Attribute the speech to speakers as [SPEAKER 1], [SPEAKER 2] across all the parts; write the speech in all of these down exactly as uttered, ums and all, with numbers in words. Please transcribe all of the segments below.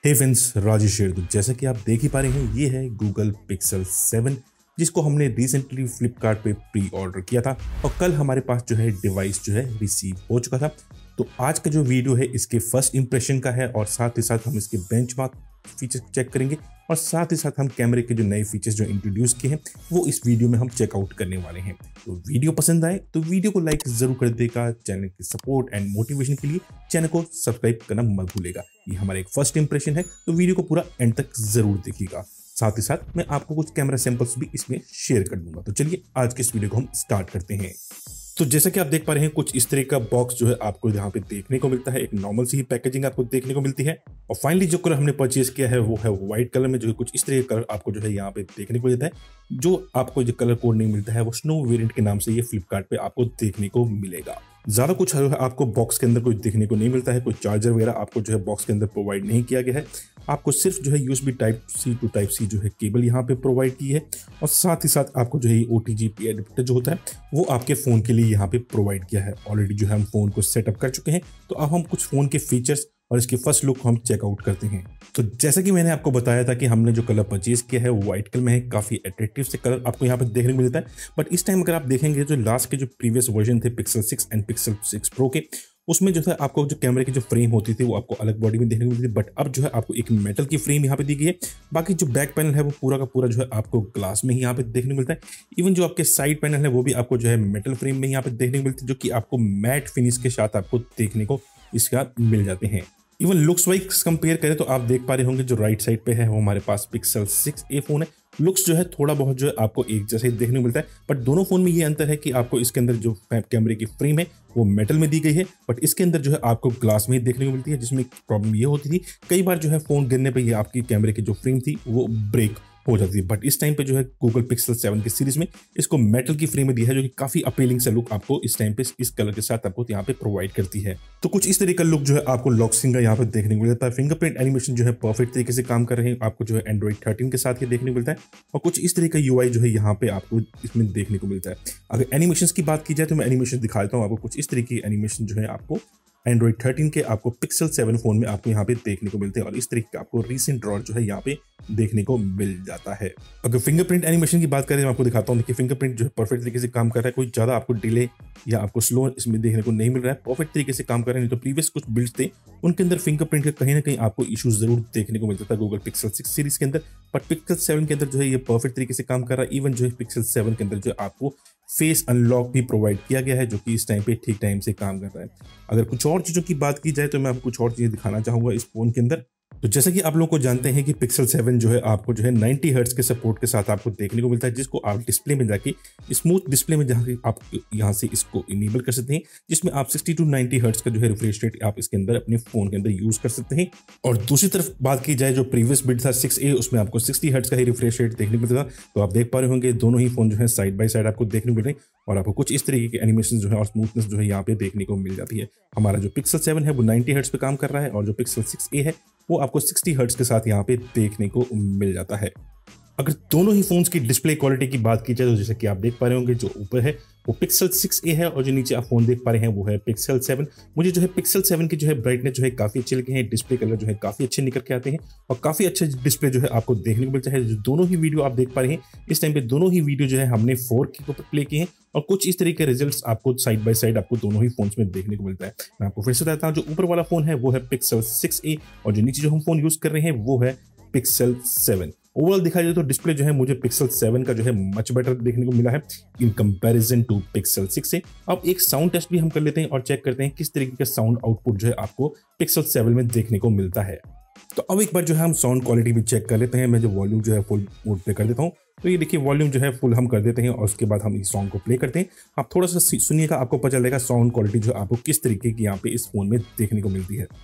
[SPEAKER 1] हे friends, Rajesh शेर। तो जैसा कि आप देख ही पा रहे हैं, ये है गूगल पिक्सल सेवन, जिसको हमने रिसेंटली फ्लिपकार्ट पे प्री ऑर्डर किया था और कल हमारे पास जो है डिवाइस जो है रिसीव हो चुका था। तो आज का जो वीडियो है इसके फर्स्ट इंप्रेशन का है और साथ ही साथ हम इसके बेंचमार्क फीचर्स चेक करेंगे और साथ ही साथ हम कैमरे के जो नए फीचर्स जो इंट्रोड्यूस किए हैं वो इस वीडियो में हम चेकआउट करने वाले हैं। तो वीडियो पसंद आए तो वीडियो को लाइक जरूर कर देगा। चैनल की सपोर्ट एंड मोटिवेशन के लिए चैनल को सब्सक्राइब करना मत भूलेगा। ये हमारा एक फर्स्ट इंप्रेशन है, तो वीडियो को पूरा एंड तक जरूर देखिएगा। साथ ही साथ मैं आपको कुछ कैमरा सैंपल्स भी इसमें शेयर कर दूंगा। तो चलिए आज के इस वीडियो को हम स्टार्ट करते हैं। तो जैसा कि आप देख पा रहे हैं, कुछ इस तरह का बॉक्स जो है आपको यहाँ पे देखने को मिलता है। एक नॉर्मल सी ही पैकेजिंग आपको देखने को मिलती है और फाइनली जो कलर हमने परचेज किया है वो है व्हाइट कलर में, जो है कुछ इस तरह का कलर आपको जो है यहाँ पे देखने को मिलता है। जो आपको जो कलर कोड नहीं मिलता है वो स्नो वेरिएंट के नाम से ये फ्लिपकार्ट पे आपको देखने को मिलेगा। ज्यादा कुछ है आपको बॉक्स के अंदर कुछ देखने को नहीं मिलता है। कोई चार्जर वगैरह आपको जो है बॉक्स के अंदर प्रोवाइड नहीं किया गया है। आपको सिर्फ जो है USB type C to type C जो है केबल यहाँ पे प्रोवाइड की है और साथ ही साथ आपको जो है ओटीजीपी एडेप्टर जो होता है वो आपके फोन के लिए यहाँ पे प्रोवाइड किया है। ऑलरेडी जो है हम फोन को सेटअप कर चुके हैं, तो अब हम कुछ फोन के फीचर्स और इसकी फर्स्ट लुक हम चेकआउट करते हैं। तो जैसा कि मैंने आपको बताया था कि हमने जो कलर परचेज किया है वो व्हाइट कलर में है। काफी अट्रैक्टिव से कलर आपको यहाँ पे देखने को मिलता है। बट इस टाइम अगर आप देखेंगे जो लास्ट के जो प्रीवियस वर्जन थे Pixel six and Pixel six pro के, उसमें जो है आपको जो कैमरे की जो फ्रेम होती थी वो आपको अलग बॉडी में देखने को मिलती थी। बट अब जो है आपको एक मेटल की फ्रेम यहाँ पे दी गई है। बाकी जो बैक पैनल है वो पूरा का पूरा जो है आपको ग्लास में ही यहाँ पे देखने को मिलता है। इवन जो आपके साइड पैनल है वो भी आपको जो है मेटल फ्रेम में यहाँ पे देखने को मिलती है, जो कि आपको मैट फिनिश के साथ आपको देखने को इसका मिल जाते हैं। इवन लुक्स वाइज कंपेयर करें तो आप देख पा रहे होंगे जो राइट साइड पे है वो हमारे पास पिक्सल सिक्स ए फोन है। लुक्स जो है थोड़ा बहुत जो है आपको एक जैसे देखने को मिलता है, बट दोनों फोन में ये अंतर है कि आपको इसके अंदर जो कैमरे की फ्रेम है वो मेटल में दी गई है, बट इसके अंदर जो है आपको ग्लास में ही देखने को मिलती है। जिसमें प्रॉब्लम ये होती थी कई बार जो है फोन गिरने पर ये आपकी कैमरे की जो फ्रेम थी वो ब्रेक हो जाती है। बट इस टाइम पे जो है गूगल पिक्सल सेवन की सीरीज में इसको मेटल की फ्रेम में दिया है, जो कि काफी अपीलिंग से लुक आपको इस टाइम पे इस कलर के साथ आपको यहाँ पे प्रोवाइड करती है। तो कुछ इस तरह का लुक जो है आपको लॉक्सिंग का यहाँ पे देखने को मिल जाता है। फिंगरप्रिंट एनिमेशन जो है परफेक्ट तरीके से काम कर रहे हैं, आपको जो है एंड्रॉइड थर्टीन के साथ ये देखने को मिलता है और कुछ इस तरह का यूआई जो है यहाँ पे आपको इसमें देखने को मिलता है। अगर एनिमेशन की बात की जाए तो मैं एनिमेशन दिखा देता हूँ आपको। कुछ इस तरह की एनिमेशन जो है आपको एंड्रॉइड थर्टीन के आपको पिक्सल सेवन फोन में आपको यहाँ पे देखने को मिलते हैं और इस तरीके का आपको रीसेंट ड्रॉ जो है यहाँ पे देखने को मिल जाता है। अगर फिंगरप्रिंट एनिमेशन की बात करें तो मैं आपको दिखाता हूँ। देखिए फिंगरप्रिंट जो है परफेक्ट तरीके से काम कर रहा है। कोई ज़्यादा आपको डिले या आपको स्लो इसमें देखने को नहीं मिल रहा है। परफेक्ट तरीके से काम कर रहे हैं। तो प्रीवियस कुछ बिल्ड्स थे उनके अंदर फिंगरप्रिंट के कहीं ना कहीं आपको इशूज जरूर देखने को मिलता था गूगल पिक्सल सिक्स सीरीज के अंदर, बट पिक्सल सेवन के अंदर जो है ये परफेक्ट तरीके से काम कर रहा है। इवन जो है पिक्सल सेवन के अंदर जो है आपको फेस अनलॉक भी प्रोवाइड किया गया है, जो कि इस टाइम पे ठीक टाइम से काम कर रहा है। अगर कुछ और चीज़ों की बात की जाए तो मैं आपको कुछ और चीज़ें दिखाना चाहूँगा इस फोन के अंदर। तो जैसा कि आप लोग को जानते हैं कि पिक्सल सेवन जो है आपको जो है नाइंटी हर्ट्ज के सपोर्ट के साथ आपको देखने को मिलता है, जिसको आप डिस्प्ले में जाके स्मूथ डिस्प्ले में जहाँ आप यहाँ से इसको इनेबल कर सकते हैं, जिसमें आप सिक्सटी टू नाइंटी हर्ट्ज का जो है रिफ्रेश रेट आप इसके अंदर अपने फोन के अंदर यूज कर सकते हैं। और दूसरी तरफ बात की जाए जो प्रीवियस बिल्ड था सिक्स ए, उसमें आपको सिक्सटी हर्ट्ज का ही रिफ्रेश रेट देखने को मिलता था। तो आप देख पा रहे होंगे दोनों ही फोन जो है साइड बाय साइड आपको देखने को मिल रहे हैं और आपको कुछ इस तरीके के एनिमेशन जो है और स्मूथनेस जो है यहाँ पे देखने को मिल जाती है। हमारा जो पिक्सल सेवन है वो नाइंटी हर्ट्ज पे काम कर रहा है और जो पिक्सल सिक्स ए है वो आपको सिक्सटी हर्ट्ज के साथ यहाँ पे देखने को मिल जाता है। अगर दोनों ही फोन्स की डिस्प्ले क्वालिटी की बात की जाए तो जैसे कि आप देख पा रहे होंगे जो ऊपर है वो पिक्सल सिक्स ए है और जो नीचे आप फोन देख पा रहे हैं वो है पिक्सल सेवन। मुझे जो है पिक्सल सेवन की जो है ब्राइटनेस जो है काफी अच्छे लगे हैं। डिस्प्ले कलर जो है काफी अच्छे निकल के आते हैं और काफी अच्छा डिस्प्ले जो है आपको देखने को मिलता है। जो दोनों ही वीडियो आप देख पा रहे हैं इस टाइम पे दोनों ही वीडियो जो है हमने फोर के ऊपर प्ले किए हैं और कुछ इस तरीके के रिजल्ट्स आपको साइड बाय साइड आपको दोनों ही फोन्स में देखने को मिलता है। मैं आपको फिर से बताता हूँ, जो ऊपर वाला फोन है वो है पिक्सल सिक्स ए और जो नीचे जो हम फोन यूज कर रहे हैं वो है पिक्सल सेवन। ओवरऑल दिखा जाए तो डिस्प्ले जो है मुझे पिक्सल सेवन का जो है मच बेटर देखने को मिला है in comparison to Pixel six से। अब एक साउंड टेस्ट भी हम कर लेते हैं और चेक करते हैं किस तरीके का साउंड आउटपुट जो है आपको पिक्सल सेवन में देखने को मिलता है। तो अब एक बार जो है हम साउंड क्वालिटी भी चेक कर लेते हैं। मैं जो वॉल्यूम जो है फुल मोड पे कर देता हूँ। तो ये देखिए वॉल्यूम जो है फुल हम कर देते हैं और उसके बाद हम इस सॉन्ग को प्ले करते हैं। आप थोड़ा सा सुनिएगा, आपको पता चलेगा साउंड क्वालिटी जो आपको किस तरीके की यहाँ पे इस फोन में देखने को मिलती है।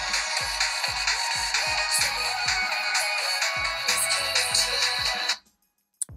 [SPEAKER 1] तो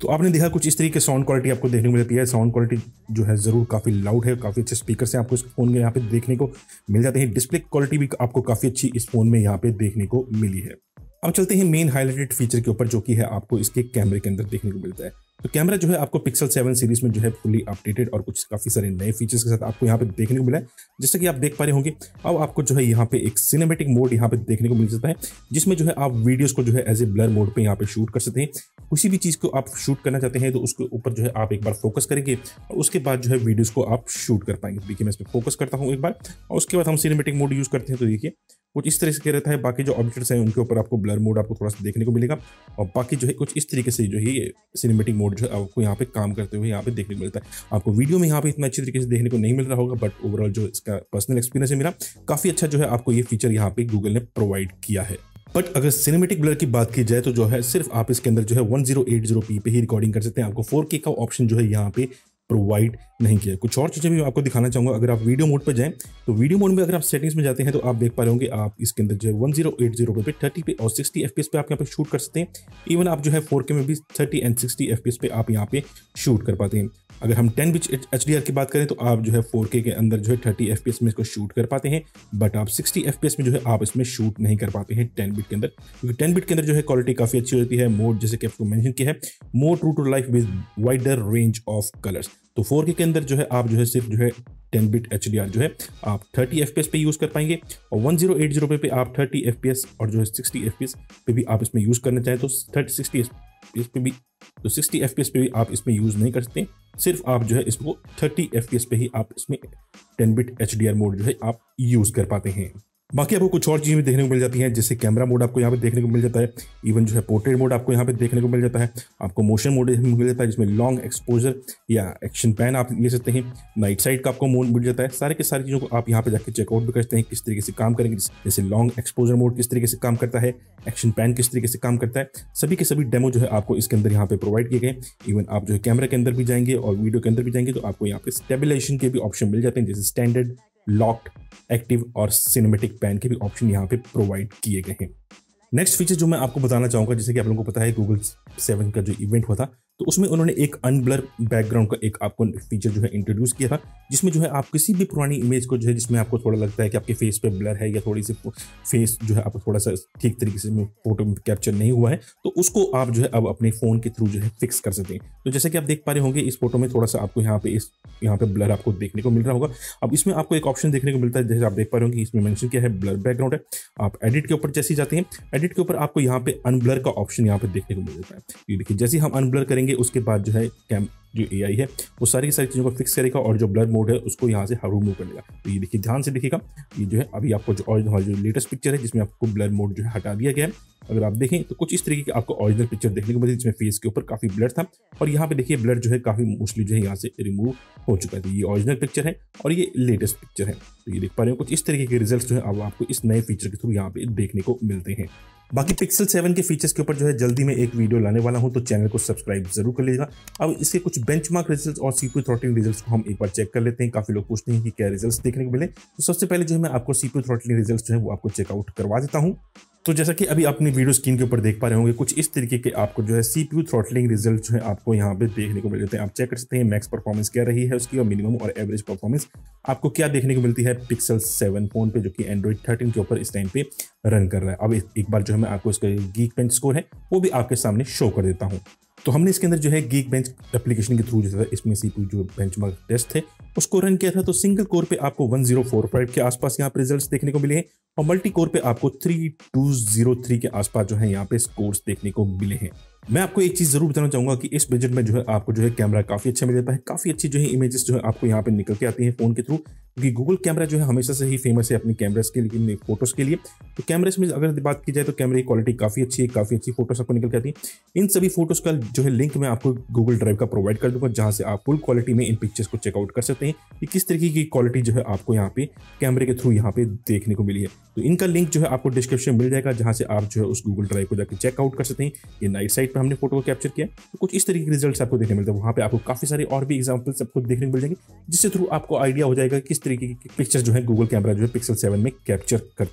[SPEAKER 1] तो आपने देखा कुछ इस तरीके साउंड क्वालिटी आपको देखने को मिलती है। साउंड क्वालिटी जो है ज़रूर काफ़ी लाउड है, काफ़ी अच्छे स्पीकर से आपको इस फ़ोन में यहाँ पे देखने को मिल जाते हैं। डिस्प्ले क्वालिटी भी आपको काफ़ी अच्छी इस फ़ोन में यहाँ पे देखने को मिली है। अब चलते हैं मेन हाईलाइटेड फीचर के ऊपर, जो कि है आपको इसके कैमरे के अंदर देखने को मिलता है। तो कैमरा जो है आपको पिक्सल सेवन सीरीज में जो है फुली अपडेटेड और कुछ काफ़ी सारे नए फीचर्स के साथ आपको यहाँ पे देखने को मिला है। जैसा कि आप देख पा रहे होंगे, अब आपको जो है यहाँ पे एक सिनेमैटिक मोड यहाँ पे देखने को मिल जाता है, जिसमें जो है आप वीडियोस को जो है एज ए ब्लर मोड पे यहाँ पे शूट कर सकते हैं। किसी भी चीज़ को आप शूट करना चाहते हैं तो उसके ऊपर जो है आप एक बार फोकस करेंगे और उसके बाद जो है वीडियोस को आप शूट कर पाएंगे। देखिए मैं इस पर फोकस करता हूँ एक बार और उसके बाद हम सिनेमैटिक मोड यूज़ करते हैं तो देखिए कुछ इस तरह से रहता है। बाकी जो ऑब्जेक्ट्स हैं उनके ऊपर आपको ब्लर मोड आपको थोड़ा सा देखने को मिलेगा और बाकी जो है कुछ इस तरीके से जो है ये सिनेमैटिक मोड जो है आपको यहाँ पे काम करते हुए यहाँ पे देखने को मिलता है। आपको वीडियो में यहाँ पे इतना अच्छी तरीके से देखने को नहीं मिल रहा होगा, बट ओवरऑल जो इसका पर्सनल एक्सपीरियंस है मेरा, काफ़ी अच्छा जो है आपको ये फीचर यहाँ पे गूगल ने प्रोवाइड किया है। बट अगर सिनेमैटिक ब्लर की बात की जाए तो जो है सिर्फ आप इसके अंदर जो है one zero eight zero P पे ही रिकॉर्डिंग कर सकते हैं। आपको फोर के का ऑप्शन जो है यहाँ पे प्रोवाइड नहीं किया। कुछ और चीज़ें भी आपको दिखाना चाहूँगा। अगर आप वीडियो मोड पर जाएं तो वीडियो मोड में अगर आप सेटिंग्स में जाते हैं तो आप देख पा रहे होंगे आप इसके अंदर जो है वन ज़ीरो एट ज़ीरो पे थर्टी पे और सिक्सटी एफपीएस पे आप यहाँ पे शूट कर सकते हैं। इवन आप जो है फोर के में भी थर्टी एंड सिक्सटी एफपीएस पे आप यहाँ पे शूट कर पाते हैं। अगर हम टेन बिट एचडीआर की बात करें तो आप जो है फोर के के अंदर जो है थर्टी एफपीएस में इसको शूट कर पाते हैं, बट आप सिक्सटी एफपीएस में जो है आप इसमें शूट नहीं कर पाते हैं टेन बिट के अंदर, क्योंकि टेन बिट के अंदर जो है क्वालिटी काफ़ी अच्छी होती है। मोड जैसे कि आपको मेंशन किया है, more true to life with wider range of colours. तो फोर के के अंदर जो है आप जो है सिर्फ जो है टेन बिट एचडीआर जो है आप थर्टी एफपीएस पे यूज़ कर पाएंगे और वन ज़ीरो एट ज़ीरो पे, पे आप थर्टी एफपीएस और जो है सिक्सटी एफपीएस पे भी आप इसमें यूज़ करना चाहें तो थर्टी सिक्सटी एफपीएस पे भी तो सिक्सटी एफपीएस पे भी आप इसमें यूज़ नहीं कर सकते। सिर्फ आप जो है इसको थर्टी एफपीएस पे ही आप इसमें टेन बिट एचडीआर मोड जो है आप यूज़ कर पाते हैं। बाकी आपको कुछ और चीज़ें भी देखने को मिल जाती हैं, जैसे कैमरा मोड आपको यहाँ पे देखने को मिल जाता है। इवन जो है पोर्ट्रेट मोड आपको यहाँ पे देखने को मिल जाता है। आपको मोशन मोड मिल जाता है जिसमें लॉन्ग एक्सपोजर या एक्शन पैन आप ले सकते हैं। नाइट साइड का आपको मोड मिल जाता है। सारे के सारी चीज़ों को आप यहाँ पे जाकर चेकआउट भी कर सकते हैं किस तरीके से काम करेंगे। जैसे लॉन्ग एक्सपोजर मोड किस तरीके से काम करता है, एक्शन पैन किस तरीके से काम करता है, सभी के सभी डेमो जो है आपको इसके अंदर यहाँ पे प्रोवाइड किए गए। इवन आप जो है कैमरा के अंदर भी जाएंगे और वीडियो के अंदर भी जाएंगे तो आपको यहाँ पे स्टेबलाइजेशन के भी ऑप्शन मिल जाते हैं, जैसे स्टैंडर्ड, लॉक्ड, एक्टिव और सिनेमैटिक पैन के भी ऑप्शन यहाँ पे प्रोवाइड किए गए हैं। नेक्स्ट फीचर जो मैं आपको बताना चाहूँगा, जैसे कि आप लोगों को पता है गूगल सेवन का जो इवेंट हुआ था तो उसमें उन्होंने एक अनब्लर बैकग्राउंड का एक आपको फीचर जो है इंट्रोड्यूस किया था, जिसमें जो है आप किसी भी पुरानी इमेज को जो है जिसमें आपको थोड़ा लगता है कि आपके फेस पे ब्लर है या थोड़ी सी फेस जो है आपको थोड़ा सा ठीक तरीके से फोटो में कैप्चर नहीं हुआ है, तो उसको आप जो है अब अपने फ़ोन के थ्रू जो है फिक्स कर सकते हैं। तो जैसे कि आप देख पा रहे होंगे इस फोटो में थोड़ा सा आपको यहाँ पे इस यहाँ पे ब्लर आपको देखने को मिल रहा होगा। अब इसमें आपको एक ऑप्शन देखने को मिलता है, जैसे आप देख पा रहे होंगे इसमें मेंशन किया है ब्लर बैकग्राउंड है। आप एडिट के ऊपर जैसे जाते हैं, एडिट के ऊपर आपको यहाँ पे अनब्लर का ऑप्शन यहाँ पे देखने को मिल जाता है। ये देखिए जैसे हम अनब्लर करेंगे उसके बाद जो है कैम जो एआई है वो सारी की सारी चीज़ों को फिक्स करेगा और जो ब्लर मोड है उसको यहाँ से रिमूव कर लेगा। तो ये देखिए ध्यान से देखिएगा, ये जो है अभी आपको जो और जो लेटेस्ट पिक्चर है जिसमें आपको ब्लर मोड जो है हटा दिया गया है, अगर आप देखें तो कुछ इस तरीके की आपको ओरिजिनल पिक्चर देखने को मिलती है जिसमें फेस के ऊपर काफ़ी ब्लर था और यहाँ पे देखिए ब्लर जो है काफ़ी मोस्टली जो है यहाँ से रिमूव हो चुका है। तो ये ओरिजिनल पिक्चर है और ये लेटेस्ट पिक्चर है। तो ये देख पा रहे हो कुछ इस तरीके के रिजल्ट जो है अब आपको इस नए फीचर के थ्रू यहाँ पे देखने को मिलते हैं। बाकी पिक्सल सेवन के फीचर्स के ऊपर जो है जल्दी में एक वीडियो लाने वाला हूं, तो चैनल को सब्सक्राइब जरूर कर लीजिएगा। अब इसके कुछ बेंचमार्क रिजल्ट्स और सीपीयू थ्रॉटलिंग रिजल्ट्स को हम एक बार चेक कर लेते हैं। काफी लोग पूछते हैं कि क्या रिजल्ट्स देखने को मिले, तो सबसे पहले जो है मैं आपको सीपीयू थ्रॉटलिंग रिजल्ट्स जो है वो आपको चेकआउट करवा देता हूँ। तो जैसा कि अभी अपनी वीडियो स्क्रीन के ऊपर देख पा रहे होंगे कुछ इस तरीके के आपको जो है सीपीयू थ्रॉटलिंग रिजल्ट जो है आपको यहाँ पे देखने को मिल जाते हैं। आप चेक कर सकते हैं मैक्स परफॉर्मेंस क्या रही है उसकी और मिनिमम और एवरेज परफॉर्मेंस आपको क्या देखने को मिलती है पिक्सल सेवन फोन पे, जो कि एंड्रॉइड थर्टीन के ऊपर इस टाइम पे रन कर रहा है। अब एक बार जो है मैं आपको इसका गीक बेंच स्कोर है वो भी आपके सामने शो कर देता हूँ। तो हमने इसके अंदर जो है गीक बेंच एप्लीकेशन के थ्रू जो है इसमें सीपीयू जो बेंचमार्क टेस्ट थे उसको रन किया था। तो सिंगल कोर पे आपको वन ज़ीरो फोर फाइव के आसपास यहाँ पे रिजल्ट्स देखने को मिले हैं और मल्टी कोर पे आपको थ्री टू ज़ीरो थ्री के आसपास जो है यहाँ पे स्कोर्स देखने को मिले हैं। मैं आपको एक चीज़ जरूर बताना चाहूँगा कि इस बजट में जो है आपको जो है कैमरा काफ़ी अच्छा मिल जाता है। काफ़ी अच्छी जो है इमेजेस जो है आपको यहाँ पे निकल के आती हैं फ़ोन के थ्रू, क्योंकि गूगल कैमरा जो है हमेशा से ही फेमस है अपनी कैमरास के लिए, फोटोज़ के लिए। तो कैमरास में अगर बात की जाए तो कैमरे की क्वालिटी काफ़ी अच्छी है, काफ़ी अच्छी फोटोज़ आपको निकल के आती है। इन सभी फोटोज़ का जो है लिंक मैं आपको गूगल ड्राइव का प्रोवाइड कर दूँगा, जहाँ से आप फुल क्वालिटी में इन पिक्चर्स को चेकआउट कर सकते हैं कि किस तरीके की क्वालिटी जो है आपको यहाँ पे कैमरे के थ्रू यहाँ पे देखने को मिली है। तो इनका लिंक जो है आपको डिस्क्रिप्शन मिल जाएगा, जहाँ से आप जो है उस गूगल ड्राइव को जाकर चेकआउट कर सकते हैं। ये नाइट साइड पर हमने फोटो को कैप्चर किया तो कुछ इस तरीके के रिजल्ट्स आपको देखने मिलते हैं। वहाँ पे आपको काफ़ी सारे और भी एग्जांपल्स आपको देखने को मिल जाएंगे, जिससे थ्रू आपको आइडिया हो जाएगा किस तरीके की पिक्चर जो है गूगल कैमरा जो है पिक्सल सेवन में कैप्चर करता है।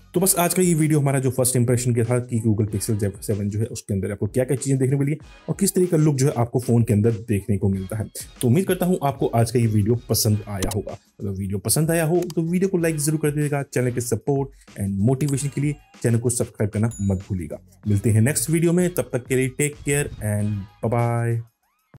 [SPEAKER 1] तो बस आज का ये वीडियो हमारा जो फर्स्ट इंप्रेशन के था कि गूगल पिक्सल सेवन जो है उसके अंदर आपको क्या क्या चीज़ें देखने को मिली और किस तरीके का लुक जो है आपको फ़ोन के अंदर देखने को मिलता है। तो उम्मीद करता हूँ आपको आज का ये वीडियो पसंद आया होगा। अगर वीडियो पसंद आया हो तो वीडियो को लाइक जरूर कर दीजिएगा। चैनल के सपोर्ट एंड मोटिवेशन के लिए चैनल को सब्सक्राइब करना मत भूलिएगा। मिलते हैं नेक्स्ट वीडियो में, तब तक के लिए take care and bye bye.